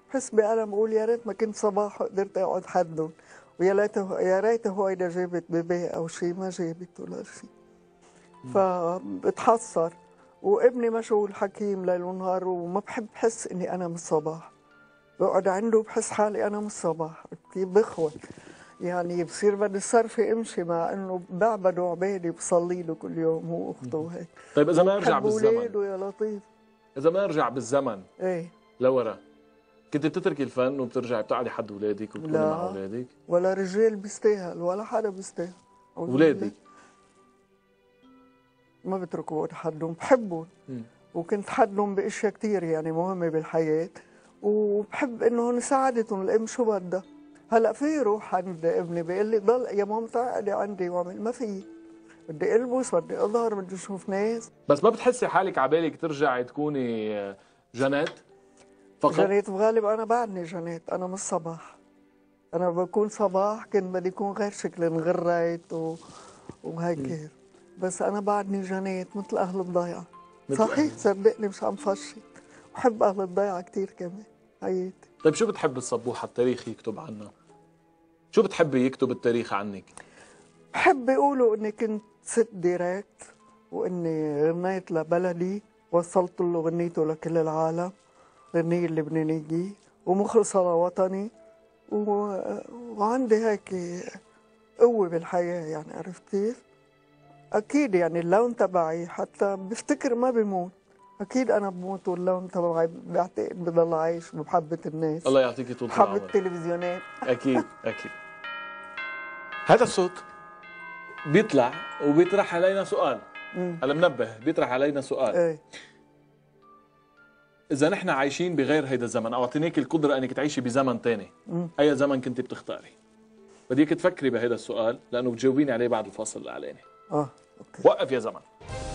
بحس بألم بقول يا ريت ما كنت صباح قدرت اقعد حدهم، ويا ريت هويدا جابت بيبي او شيء، ما جابت ولا شيء. فبتحسر. وابني مشغول حكيم ليل ونهار، وما بحب حس اني انا مش صباح. بقعد عنده بحس حالي انا مش صباح، كيف بخوت يعني. بصير بدي صرفي امشي مع انه بعبده عبادي بصلي له كل يوم هو واخته وهيك. طيب اذا ما يرجع بالزمن، يا لطيف، اذا ما يرجع بالزمن ايه لورا، كنت بتتركي الفن وبترجعي بتقعدي حد اولادك وتكوني مع اولادك؟ ولا رجال بيستاهل ولا حدا بيستاهل. اولادك ما بتركوا حدهم، بحبهم وكنت حدهم باشياء كثير يعني مهمه بالحياه، وبحب انه نساعدتهم. الام شو بدها هلا؟ في روح عند ابني بيقول لي ضل يا ماما تعالي عندي واعمل، ما في، بدي البس، بدي اظهر، بدي اشوف ناس. بس ما بتحسي حالك عبالك ترجعي تكوني جنات فقط؟ جنات بغالب انا بعدني جنات، انا مش صباح. انا بكون صباح كنت بدي يكون غير شكل، انغريت وهيك. بس انا بعدني جنات مثل اهل الضيعه. صحيح صدقني مش عم فشي، بحب اهل الضيعه كثير كمان حياتي. طيب شو بتحب الصبوحه التاريخ يكتب عنها؟ شو بتحبي يكتب التاريخ عنك؟ بحب يقولوا اني كنت ست ديريكت، واني غنيت لبلدي، وصلت له غنيته لكل العالم، غنية اللبنانية، ومخلصة لوطني، وعندي هيك قوة بالحياة يعني. عرفت كيف؟ أكيد يعني اللون تبعي حتى بفتكر ما بيموت. أكيد أنا بموت واللون تبعي بعتقد بضل عايش بمحبة الناس. الله يعطيكي طول العمر. محبة التلفزيونات. أكيد أكيد. هذا الصوت بيطلع وبيطرح علينا سؤال. هلا منبه بيطرح علينا سؤال. ايه؟ إذا نحن عايشين بغير هيدا الزمن، أو أعطيناك القدرة أنك تعيشي بزمن تاني، أي زمن كنت بتختاري؟ بديك تفكري بهيدا السؤال لأنه بتجاوبيني عليه بعد الفاصل الإعلاني. أوكي. وقف يا زمن.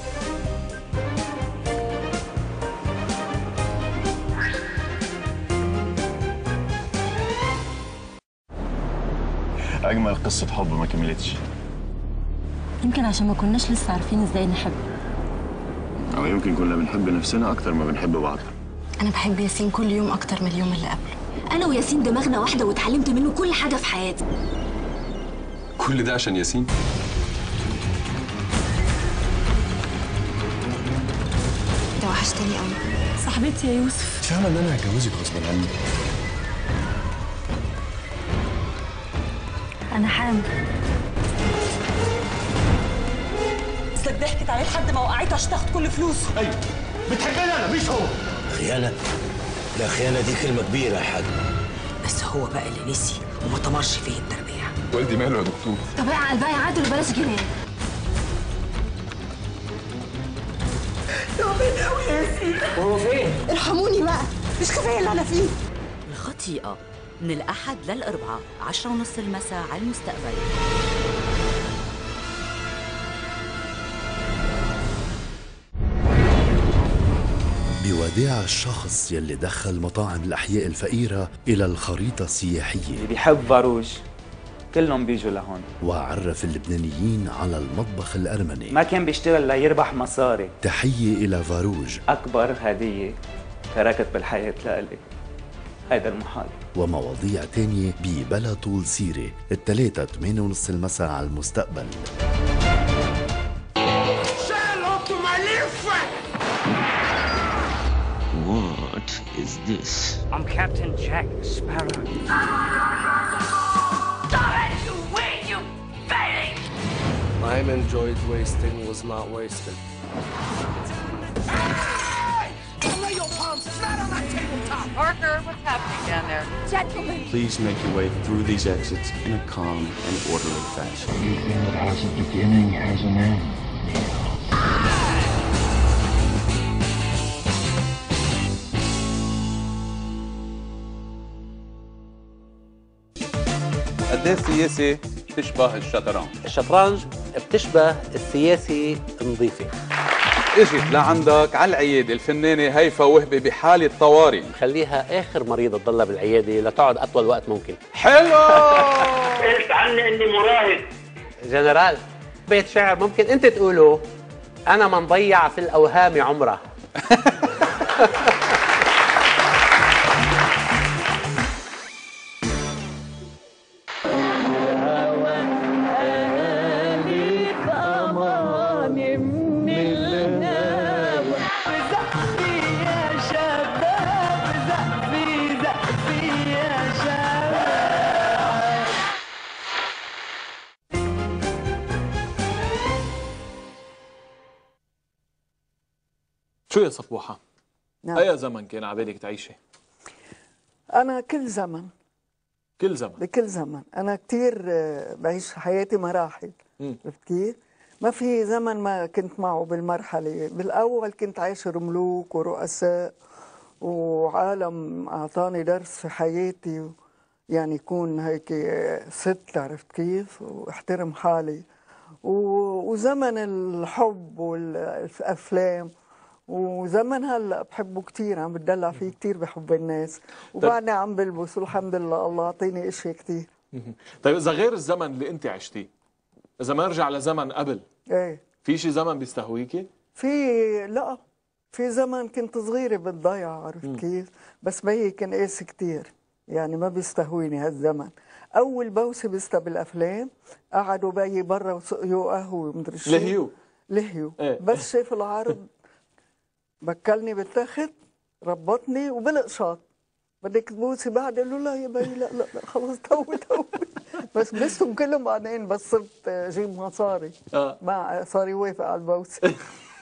أجمل قصة حب ما كملتش. يمكن عشان ما كناش لسه عارفين ازاي نحب، أو يمكن كنا بنحب نفسنا أكتر ما بنحب بعض. أنا بحب ياسين كل يوم أكتر من اليوم اللي قبله. أنا وياسين دماغنا واحدة، واتعلمت منه كل حاجة في حياتي. كل ده عشان ياسين؟ أنت وحشتني قوي. صاحبتي يا يوسف. انت فاهمة إن أنا هتجوزك غصب عني؟ أنا حامل. أصلك ضحكت عليه لحد ما وقعته عشان تاخد كل فلوسه. أيوه بتحبني أنا مش هو. خيانة؟ لا، خيانة دي كلمة كبيرة يا حاج. بس هو بقى اللي نسي وما طمرش فيه التربية. والدي ماله يا دكتور؟ طب اعقل بقى يا عادل وبلاش جنان. تعبان قوي يا ياسين. وهو فين؟ ارحموني بقى، مش كفاية اللي أنا فيه. الخطيئة من الأحد للأربعاء 10:30 المساء على المستقبل. بوداع الشخص يلي دخل مطاعم الأحياء الفقيرة إلى الخريطة السياحية، اللي بيحب فاروج كلهم بيجوا لهون، وعرف اللبنانيين على المطبخ الأرمني. ما كان بيشتغل ليربح مصاري. تحية إلى فاروج. أكبر هدية تركت بالحياة لإلي هيدا المحل. ومواضيع تانية ببلا طول سيرة، التلاتة 8:30 المساء على المستقبل. What is this? I'm Captain Jack Sparrow. Stop it, you win, you baby! Time enjoyed wasting was not wasted. Hey! Lay your palms flat on that tabletop! Parker, what's happening down there? Gentlemen! Please make your way through these exits in a calm and orderly fashion. Everything that has a beginning has an end. قد ايه السياسة بتشبه الشطرنج؟ الشطرنج بتشبه السياسة النظيفة. اجت لعندك على العيادة الفنانة هيفا وهبي بحالة طوارئ. خليها آخر مريضة تضلها بالعيادة لتقعد أطول وقت ممكن. حلو! قلت عني إني مراهق. جنرال، بيت شعر ممكن أنت تقوله، أنا من ضيع في الأوهام عمره. شو يا صبوحة؟ نعم. أي زمن كان عبالك تعيشي؟ أنا كل زمن. كل زمن؟ بكل زمن. أنا كتير بعيش حياتي مراحل. عرفت كيف؟ ما في زمن ما كنت معه بالمرحلة. بالأول كنت عايشة ملوك ورؤساء وعالم أعطاني درس في حياتي، يعني يكون هيك ست، عرفت كيف؟ واحترم حالي. وزمن الحب والأفلام، وزمن هلا بحبه كثير، عم بتدلع فيه كثير، بحب الناس، وبعدني عم بلبس والحمد لله، الله يعطيني اشياء كثير. طيب اذا غير الزمن اللي انت عشتيه، اذا ما نرجع لزمن قبل، ايه في شي زمن بيستهويكي؟ لا، في زمن كنت صغيره بالضيعه، عرفت كيف؟ بس بيي كان قاسي كثير، يعني ما بيستهويني هالزمن. اول بوسه بستا بالافلام قعدوا بيي برا وسقيوا قهوه ومدري شو. لهيو ايه. بس شاف العرض بكلني بالتخت، ربطني وبالقشاط، بدك تبوسي بعد؟ قال له لا يا بي، لا لا لا خلص تو بس بستهم كلهم بعدين، بس صرت جيب مصاري ما صار يوافق على البوسه.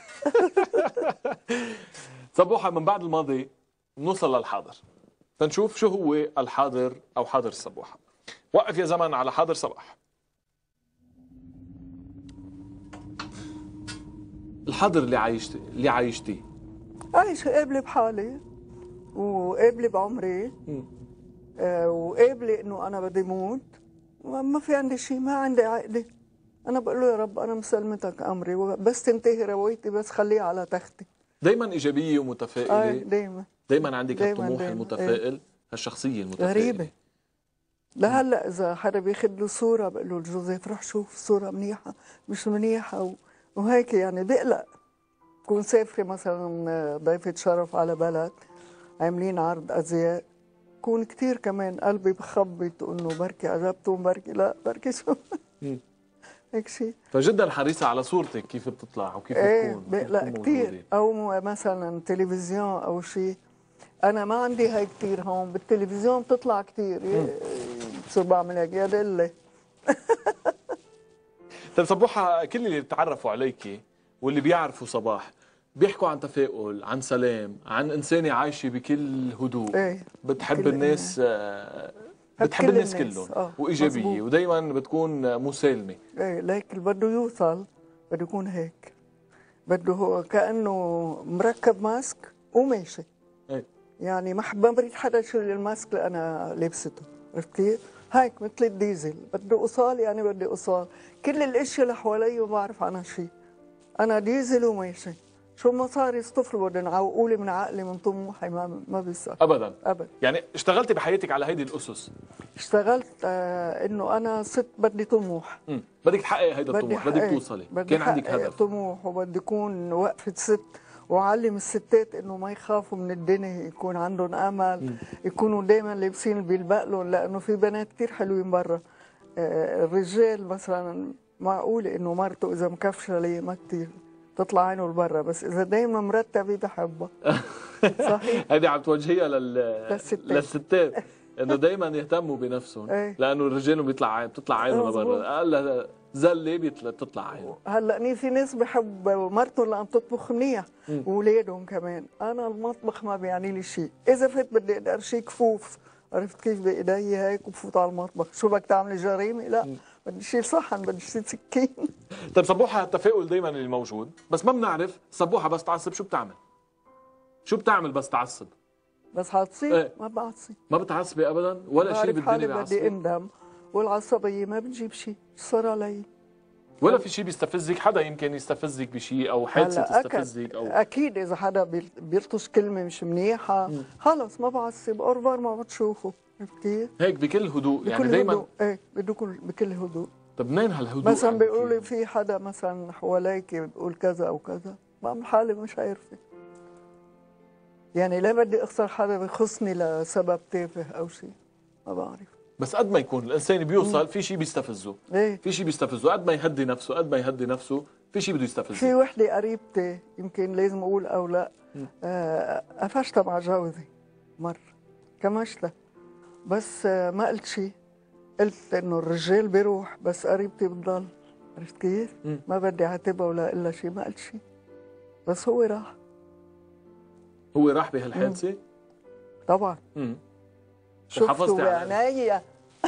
صبوحة، من بعد الماضي بنوصل للحاضر، تنشوف شو هو الحاضر او حاضر صبوحة. وقف يا زمن على حاضر صباح. الحاضر اللي عايشتيه. عايشة قابلة بحالي، وقابلة بعمري، وقابلة انه انا بدي موت، ما في عندي شيء، ما عندي عقدة. انا بقول له يا رب انا مسلمتك امري، بس تنتهي روايتي، بس خليها على تختي. دايما ايجابية ومتفائلة. دايما عندك هالطموح المتفائل، هالشخصية المتفائلة. غريبة. لهلا اذا حدا بياخذ له صورة بقول له جوزيف روح شوف الصورة منيحة مش منيحة، وهيك يعني بقلق. كون سافرة مثلا ضيفة شرف على بلد عاملين عرض ازياء، كون كثير كمان قلبي بخبط انه بركي عجبتهم، بركي لا، بركي شو هيك شيء. فجدا حريصة على صورتك كيف بتطلع وكيف بتكون. بقلق كثير. او مثلا تلفزيون او شيء، انا ما عندي هاي كثير هون، بالتلفزيون بتطلع كثير، بصير بعمل هيك يا دلة. طيب صبوحة، كل اللي بتعرفوا عليكي واللي بيعرفوا صباح بيحكوا عن تفاؤل، عن سلام، عن إنسانة عايشة بكل هدوء. بتحب الناس، بتحب الناس كلهم، وإيجابية، ودايما بتكون مسالمة. ليك اللي بده يوصل بده يكون هيك، بده هو كأنه مركب ماسك وماشي. يعني ما بريد حدا يشيل الماسك اللي أنا لابسته، عرفت كيف؟ هيك مثل الديزل، بده قصال، يعني بدي قصال. كل الاشياء اللي حوالي ما بعرف عنها شيء، انا ديزل وماشي. شو ما صار يصطفلوا بدهم يعوقوا لي من عقلي، من طموحي، ما بيصير ابدا. ابدا. يعني اشتغلتي بحياتك على هيدي الاسس؟ اشتغلت انه انا ست بدي طموح. بدك تحققي هيدا الطموح، بدك توصلي، كان عندك هدف طموح، وبدي اكون وقفه ست، وعلم الستات انه ما يخافوا من الدنيا، يكون عندهم امل، يكونوا دائما لابسين اللي بيلبق لهم، لانه في بنات كثير حلوين برا. الرجال مثلا معقول انه مرته اذا مكفشه لي ما كثير تطلع عينه لبرا، بس اذا دايما مرتبه بحبها. صحيح. هيدي عم توجهيها للستات انه دايما يهتموا بنفسهم، لانه الرجال بتطلع عينه لبرا، اقل زله بتطلع عينه. هلا في ناس بحب مرتهم لان تطبخ منيح، واولادهم كمان. انا المطبخ ما بيعني لي شيء، اذا فات بدي اقدر شيء كفوف، عرفت كيف، بايدي هيك وبفوت على المطبخ. شو بدك تعملي جريمه؟ لا، بدي شيل صحن، بدي شيل سكين. طيب صبوحة، التفاؤل دايما اللي موجود، بس ما بنعرف صبوحة بس تعصب شو بتعمل؟ شو بتعمل بس تعصب؟ بس عتصي؟ ما بعصي. ما بتعصبي ابدا ولا شيء بالدنيا بيعصبك؟ بدي اندم، والعصبيه ما بتجيب شيء، صار علي. ولا في شيء بيستفزك؟ حدا يمكن يستفزك بشيء او حادثه تستفزك او اكيد اذا حدا بيلطش كلمه مش منيحه خلص ما بعصب، اورفر ما بتشوفه، عرفت كيف؟ هيك بكل هدوء، يعني دائما بده بكل هدوء. طب منين هالهدوء؟ مثلا بيقولوا لي في حدا مثلا حواليك بيقول كذا او كذا، بعمل حالي مش عارفه. يعني لا بدي اخسر حدا بخصني لسبب تافه او شيء، ما بعرف. بس قد ما يكون الانسان بيوصل في شيء بيستفزه، في شيء بيستفزه، قد ما يهدي نفسه في شيء بده يستفزه. في وحده قريبتي يمكن لازم اقول او لا، قفشتها مع جوزي مره، كمشتها، بس ما قلت شيء، قلت انه الرجال بيروح بس قريبتي بتضل، عرفت كيف؟ ما بدي اعاتبها ولا الا شيء، ما قلت شيء، بس هو راح. هو راح بهالحادثه؟ طبعا. شفته بعناية.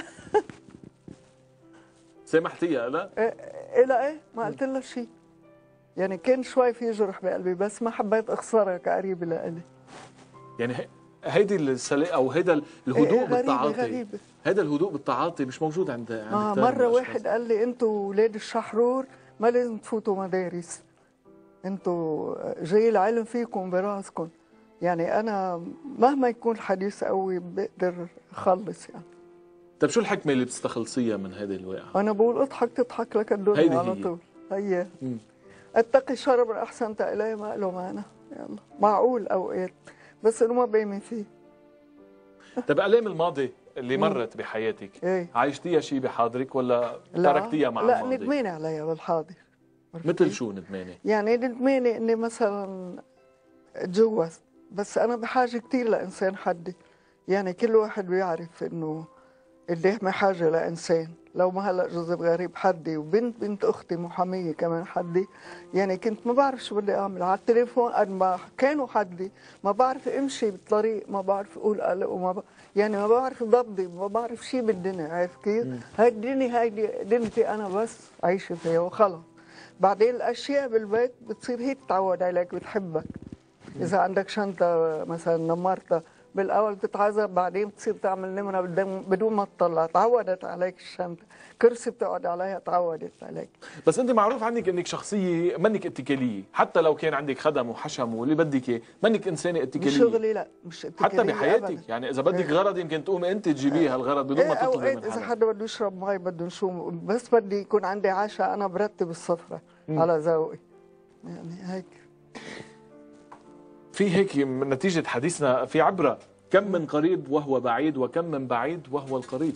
سامحتيها لا؟ لا ما قلت لها شيء. يعني كان شوي في جرح بقلبي بس ما حبيت اخسرها كقريبه لإلي. يعني هيدي او هيدا الهدوء بالتعاطي. غريبة. هيدا الهدوء بالتعاطي مش موجود عند مرة واحد قال لي انتوا اولاد الشحرور ما لازم تفوتوا مدارس. انتوا جاي العلم فيكم براسكم. يعني انا مهما يكون الحديث قوي بقدر اخلص يعني. طيب شو الحكمة اللي بتستخلصيها من هذه الواقعة؟ انا بقول اضحك تضحك لك الدنيا على طول. هي اتقي الشر من احسنت الي ما له معنى. يلا معقول اوقات بس انه ما بيمن فيه. طيب الايام الماضي اللي مرت بحياتك عايشتيها شيء بحاضرك ولا تركتيها مع الماضي؟ لا ندمانه عليها بالحاضر. مثل شو ندمانه؟ يعني ندمانه اني مثلا اتجوزت بس انا بحاجه كثير لانسان حدي. يعني كل واحد بيعرف انه قديه بحاجه لانسان. لو ما هلا جوزي غريب حدي وبنت اختي محاميه كمان حدي. يعني كنت ما بعرف شو بدي اعمل على التليفون قد ما كانوا حدي. ما بعرف امشي بالطريق ما بعرف اقول الو يعني ما بعرف ضبطي ما بعرف شيء بالدنيا. عارف كيف؟ هاي الدنيا هيدي دنيتي انا بس عايشه فيها وخلص. بعدين الاشياء بالبيت بتصير هي تتعود عليك بتحبك. اذا عندك شنطه مثلا نمرتها بالاول بتتعذب بعدين بتصير تعمل نمره بدون ما تطلع. تعودت عليك الشنطه. كرسي بتقعد عليها تعودت عليك. بس انت معروف عنك انك شخصيه منك اتكاليه. حتى لو كان عندك خدم وحشم واللي بدك اياه منك انسانه اتكاليه. بشغلي لا مش اتكاليه حتى بحياتك أبداً. يعني اذا بدك غرض يمكن تقومي انت تجيبيه هالغرض بدون ما تطلبي من حدا. اذا حدا بده يشرب مي بده شو بس بدي يكون عندي عشاء انا برتب السفره على ذوقي. يعني هيك. في هيك من نتيجة حديثنا في عبرة كم من قريب وهو بعيد وكم من بعيد وهو القريب.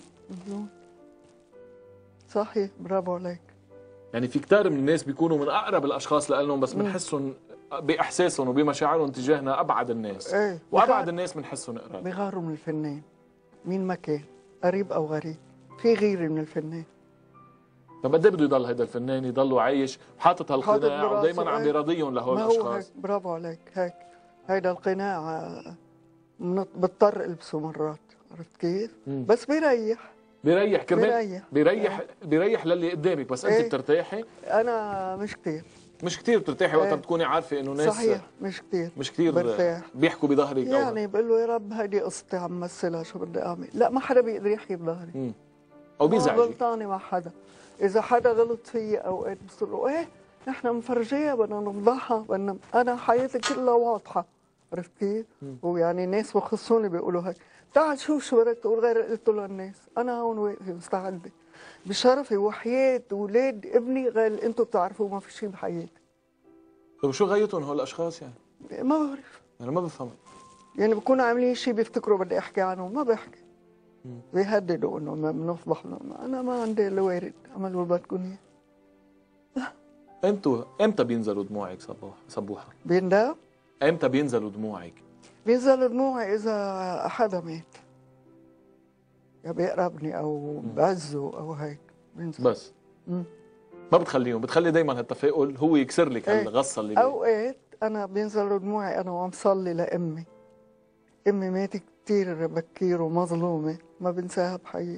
صحيح برافو عليك. يعني في كتار من الناس بيكونوا من أقرب الأشخاص لهم بس بنحسهم بإحساسهم وبمشاعرهم تجاهنا أبعد الناس. وأبعد الناس بنحسهم قراب. بيغاروا من الفنان مين ما كان قريب أو غريب. في غيرة من الفنان. طب قد ايه بده يضل هيدا الفنان يضل عايش وحاطط هالقناع ودايما عم بيراضيهم لهول الاشخاص؟ برافو عليك. هيك هيدا القناع بضطر البسه مرات. عرفت كيف؟ بس بيريح كرمال بيريح للي قدامك بس انت بترتاحي؟ انا مش كثير بترتاحي وقت بتكوني عارفه انه ناس صحيح مش كثير برتاح. بيحكوا بظهرك يعني بقول له يا رب هيدي قصتي عم مثلها شو بدي اعمل. لا ما حدا بيقدر يحكي بظهري او بيزعجك. غلطانه مع حدا. اذا حدا غلط فيي اوقات بصير له نحن مفرجيها بدنا نفضحها انا حياتي كلها واضحه. عرفت كيف؟ ويعني الناس بخصوني بيقولوا هيك. تعال شوف شو بدك تقول غير قلت له الناس انا هون واقفه مستعده بشرفي وحياه اولاد ابني غير انتم بتعرفوا ما في شيء بحياتي. طيب شو غايتهم هول الاشخاص يعني؟ ما بعرف. انا ما بفهم. يعني بكونوا عاملين شيء بيفتكروا بدي احكي عنهم ما بحكي. بيهددوا انه بنفضح. انا ما عندي الا وارد اعملوا اللي بدكم اياه. انتوا امتى بينزلوا دموعك صبوحه؟ بيندم؟ امتى بينزلوا دموعك؟ بينزلوا دموعي اذا حدا مات. يا بيقربني او بعزه او هيك بينزل. بس ما بتخليهم بتخلي دايما هالتفاؤل هو يكسر لك هالغصه اللي اوقات انا بينزلوا دموعي انا وعم صلي لامي. امي ماتت كثير بكير ومظلومه ما بنساها بحياتي.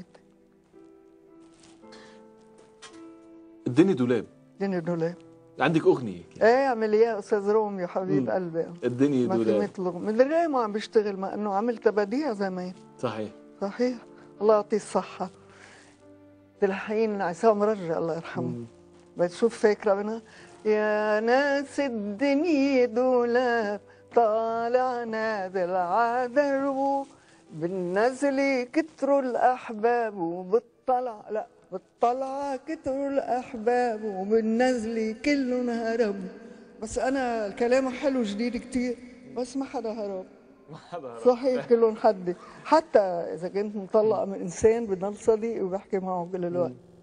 الدنيا دولاب. الدنيا دولاب. عندك اغنيه؟ اعمل اياها استاذ روميو حبيب قلبي. الدنيا دولاب. ما في مثله مدري ليه ما عم بيشتغل مع انه عملت بديع زمان. صحيح الله يعطيه الصحه. تلحين عصام رجع الله يرحمه. بتشوف فاكره منها يا ناس الدنيا دولاب طالع نازل عدربه بالنزل كتروا الاحباب بالطلعه كتروا الاحباب وبالنزل كلهم هربوا. بس انا الكلام حلو جديد كتير بس ما حدا هرب. صحيح كلهم حدي. حتى اذا كنت مطلقه من انسان بضل صديقي وبحكي معه كل الوقت.